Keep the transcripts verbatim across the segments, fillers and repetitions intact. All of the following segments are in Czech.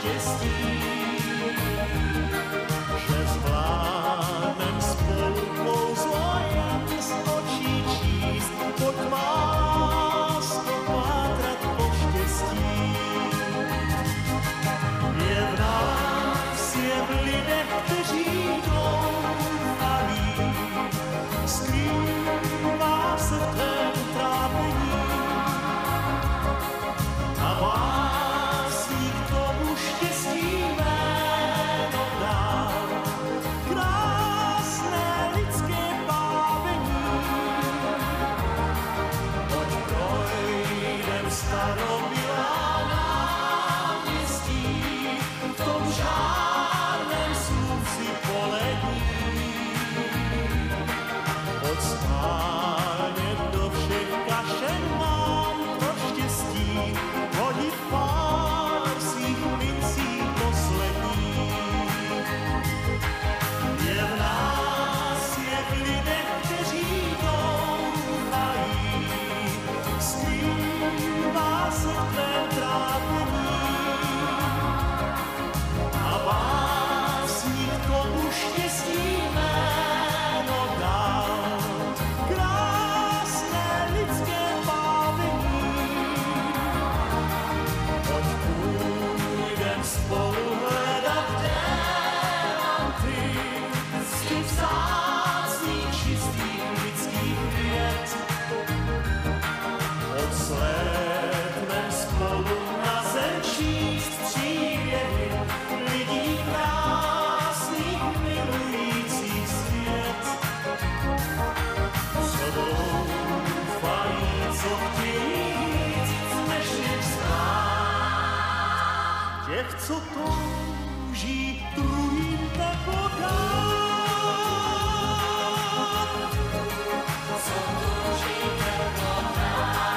štěstí, že zvládnem spolu kouzlo jen z očí číst, pojď vás popátrat po štěstí. Je v nás, je v lidech, kteří doufají, skrývá se v tvém trápení a básník tomu štěstí jméno dal, krásné lidské bávení. Pojď projdem starobylá náměstí, v tom žádném slunci polední. Pojď spálně do všech kašen mám pro štěstí, hodit pár svých mincí poslední. Je v nás, je v lidech, kteří doufají, skrývá se v tvém trápení a básník tomu štěstí jméno dal, krásné lidské bávení. Pojď půjdem spolu hledat diamanty z těch vzácných čistých lidských věd. Odslétnem spolu na zem číst příběhy lidí krásných milujících svět. Co doufají, co chtějí víc než jen stát, těch, co touží druhým teplo dát. Co touží teplo dát.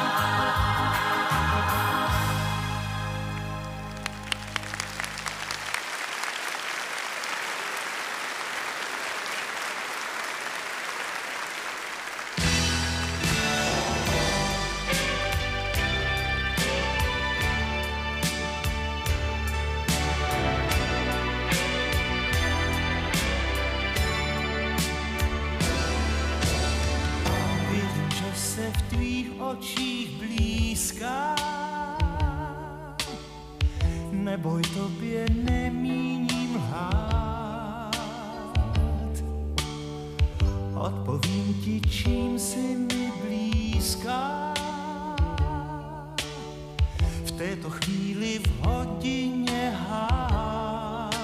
Vidím, že se v tvých očích blízká, neboj, tobě nemíním lhát. Odpovím ti, čím jsi mi blízká, v této chvíli v hodině hád.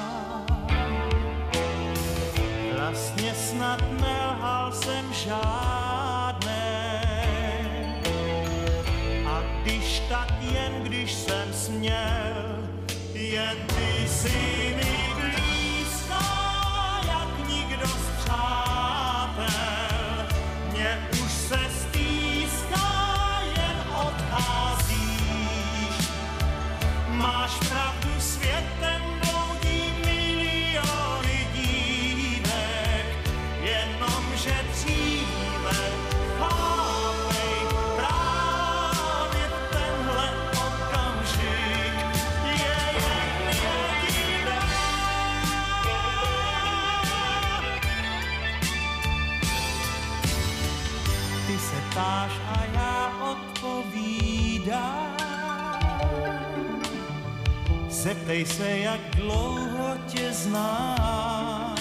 Vlastně snad nelhal jsem žádné, a když tak jen když jsem směl, jen ty jsi mi blízko, jak nikdo z přátel. Mně už se stýská, jen odcházíš. Máš pravdu, světem bloudí miliony dívek, jenomže dříve chápej, právě v tenhle okamžik je jen jediná. Ty se ptáš a já odpovídám. Zeptej se, jak dlouho tě znám.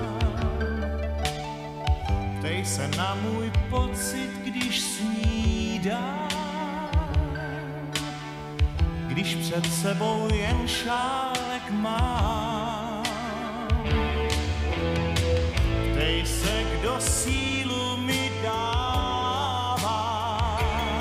Ptej se na můj pocit, když snídám, když před sebou jen šálek mám. Ptej se, kdo sílu mi dává,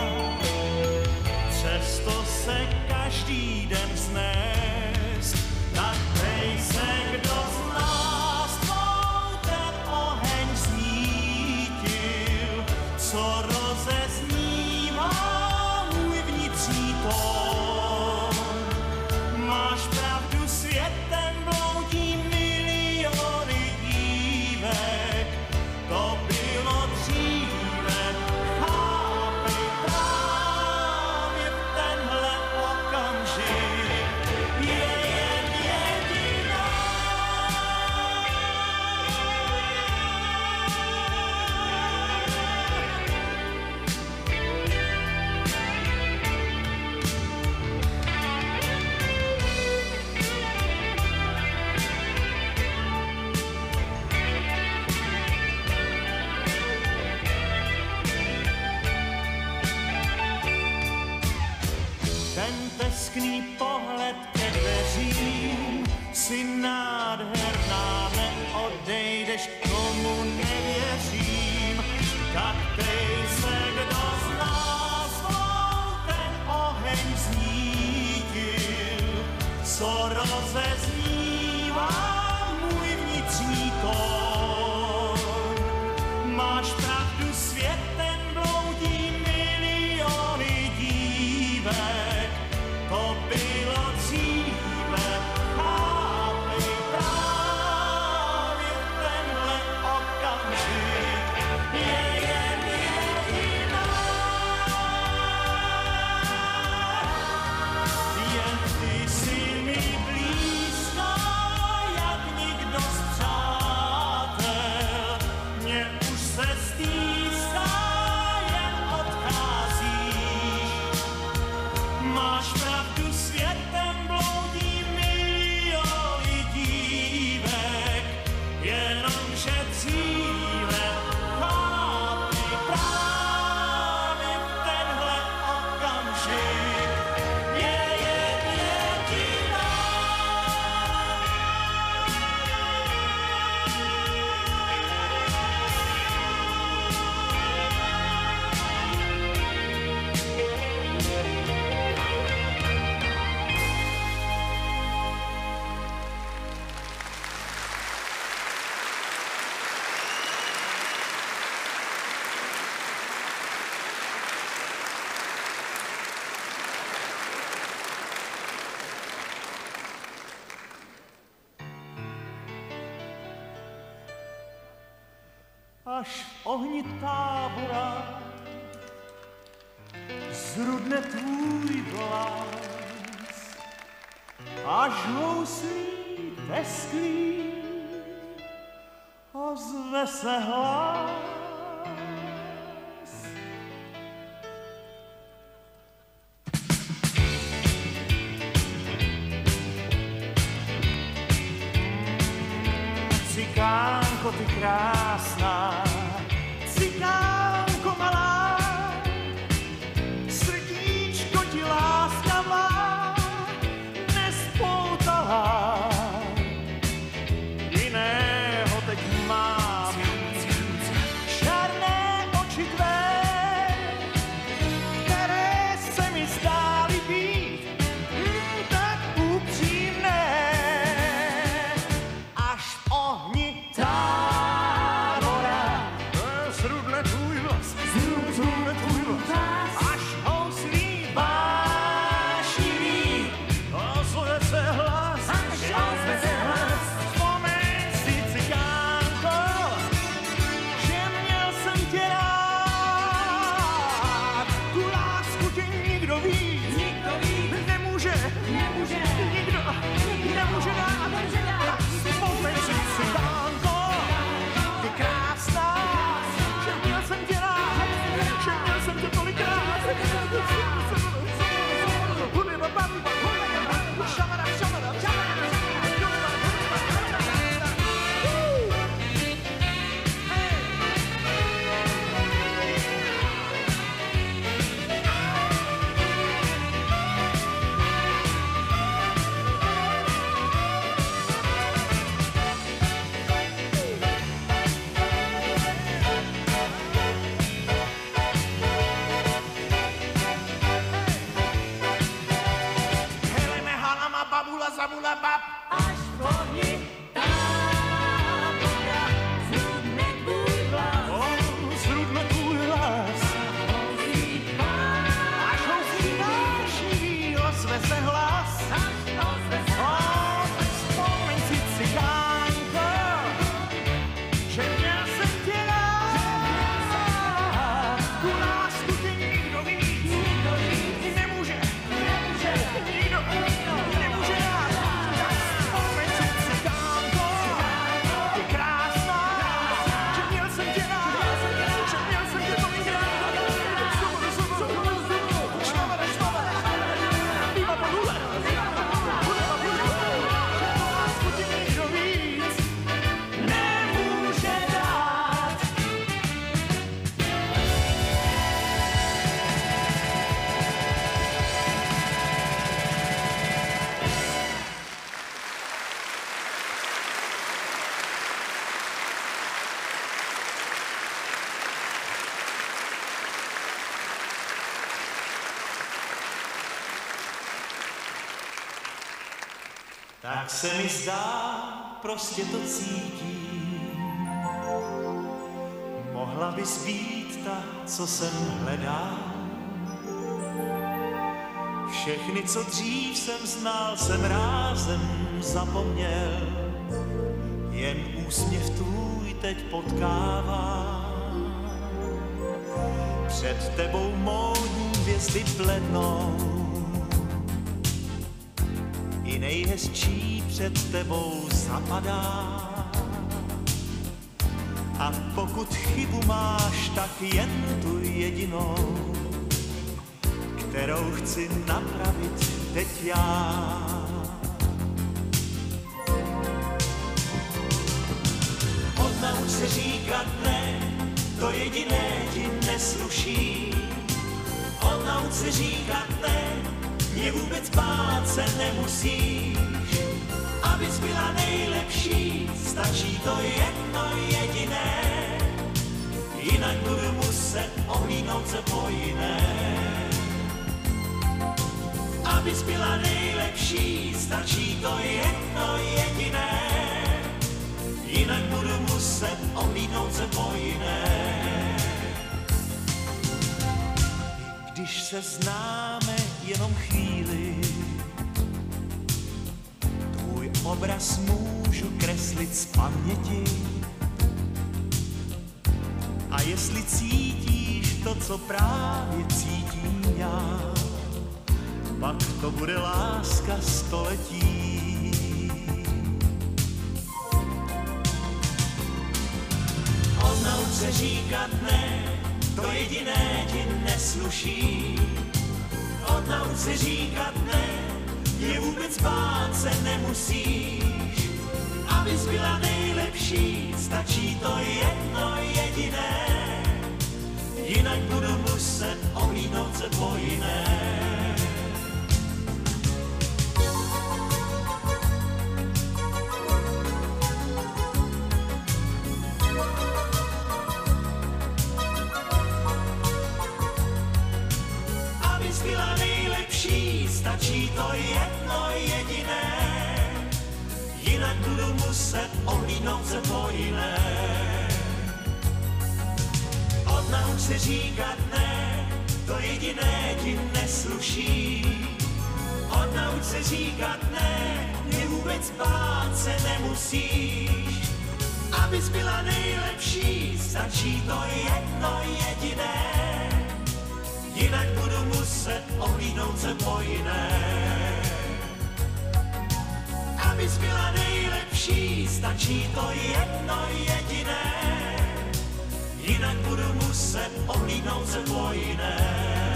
přesto se každý den vznést. Tak ptej se, kdo z nás tvou ten oheň znítil, co rozeznívá můj vnitřní tón. Máš pravdu, světem bloudí miliony dívek, to by co rozeznívá můj vnitřní tón. Máš pravdu, světem bloudí miliony dívek, to bylo dříve, chápej právě tenhle okamžik je jen jediná. Jen ty si mi blízká, jak nikdo z přátel, mě už se stýská, jen odcházíš. Máš pravdu, světem bloudí miliony dívek, jenomže dříve, chápej právě tenhle okamžik je jen jediná. Až v ohni tábora zrudne tvůj vlas, až houslí tesklí ozve se hlas. Cikánko, ty krásná, cikánko malá, srdíčko ti láskavá, nespoutala, jiného teď mám. Černé oči tvé, které se mi zdály být hm, tak upřímné, až v ohni tábora zrudne tvůj vlas, zrudne tvůj vlas, až houslí vášnivý ozve se hlas, až ozve se hlas. Vzpomeň si, cikánko, že měl jsem tě rád, tu lásku tě nikdo víc, nikdo víc nemůže, nemůže, nikdo nemůže dát. Vzpomeň si, cikánko, ty krásná, že měl jsem tě rád, že měl jsem tě tolikrát. Heleme, halama, babula, zabula, bab. Až v ohni tábora zrudne tvůj vlas, O, zrudne tvůj hlas, houslí vášnivý, až houslí vášnivý ozve se hlas. až ozve se O, vzpomeň si, cikánko, že měl jsem tě rád, tu lásku tě nikdo víc, nikdo víc nemůže, nemůže, nikdo nemůže dát. Tak vzpomeň si, cikánko, Tak se mi zdá, prostě to cítím. Mohla bys být ta, co jsem hledal. Všechny, co dřív jsem znal, jsem rázem zapomněl. Jen úsměv tvůj teď potkává. Před tebou módní hvězdy plednou. I nejhezčí před tebou zapadá. A pokud chybu máš, tak jen tu jedinou, kterou chci napravit teď já. Odnauč se říkat ne, to jediné ti nesluší. Odnauč se říkat ne, mě vůbec bát se nemusíš. Abys byla nejlepší, stačí to jedno jediné. Jinak budu muset ohlídnout se po jiné. Abys byla nejlepší, stačí to jedno jediné. Jinak budu muset ohlídnout se po jiné. I když se známe jenom chvíli, tvůj obraz můžu kreslit z paměti. A jestli cítíš to, co právě cítím já, pak to bude láska století. Odnauč se říkat ne, to jediné ti nesluší. Odnauč se říkat ne, je vůbec bát se nemusíš. Abys byla nejlepší, stačí to jedno jediné. Jinak budu muset ohlídnout se po jiné. Abys byla nejlepší, stačí to jedno jediné. Jinak budu muset ohlídnout se po jiné. Odnauč se říkat ne, to jediné ti nesluší. Odnauč se říkat ne, mě vůbec bát se nemusíš. Abys byla nejlepší, stačí to jedno jediné. Jinak budu muset ohlídnout se po jiné. Abys byla nejlepší, stačí to jedno jediné. Jinak budu muset ohlídnout se po jiné.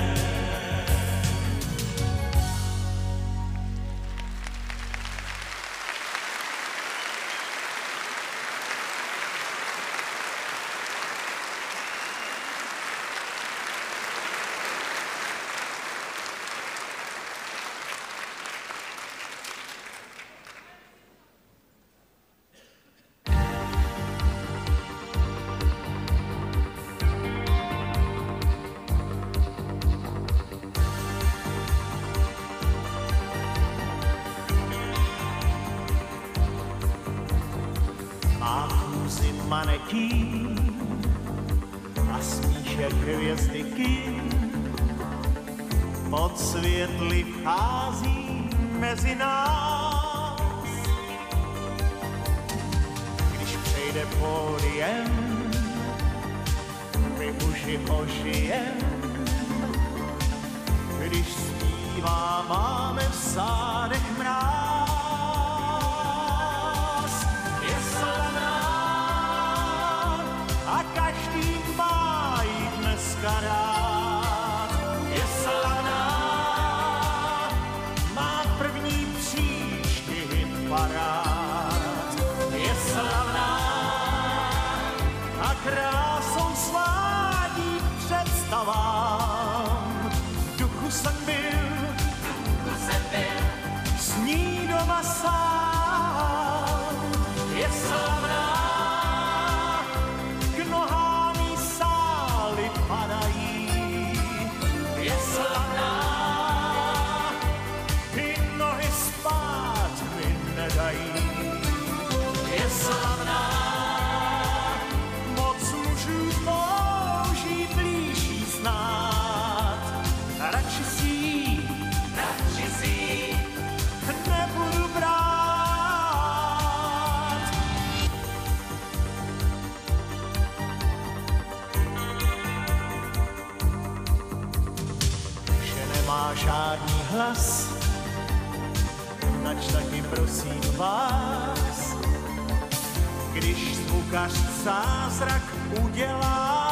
Manekín a smíšek hvězdyky pod světly vchází mezi nás. Když přejde pódiem, my uši ožijem. Když zpívá, máme v zádech mráz. Je slavná a každý má jí dneska rád. Je slavná, má první příčky hit parád. Je slavná a krásou svádí k představám. V duchu jsem byl, s ní doma sám. Je slavná, k nohám jí sály padají. Je slavná, ty nohy spát mi hlas, nač taky prosím vás, když zvukař zázrak udělá.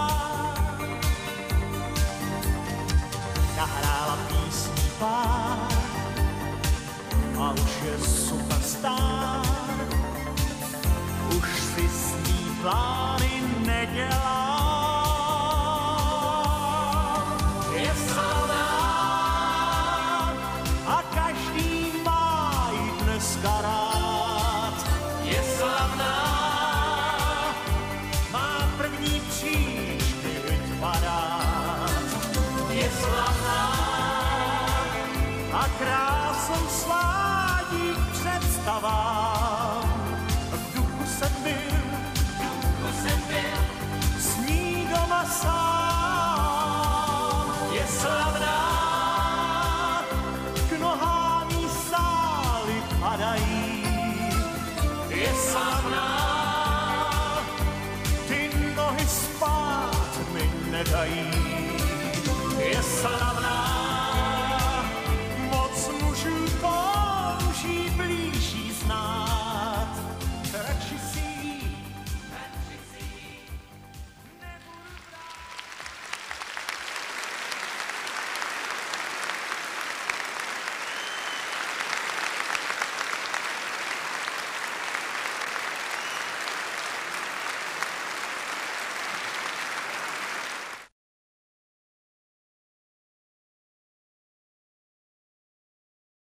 Nahrála písní pár a už je superstar, už si s ní plány nedělá. Je slavná a každý má jí dneska rád. Je slavná, má první příčky vypadát. Je slavná a krásou svádí k představám. V duchu jsem byl, s ní doma sám. Je slavná, k nohám jí sály padají. Je slavná, ty nohy spát mi nedají. Je slavná,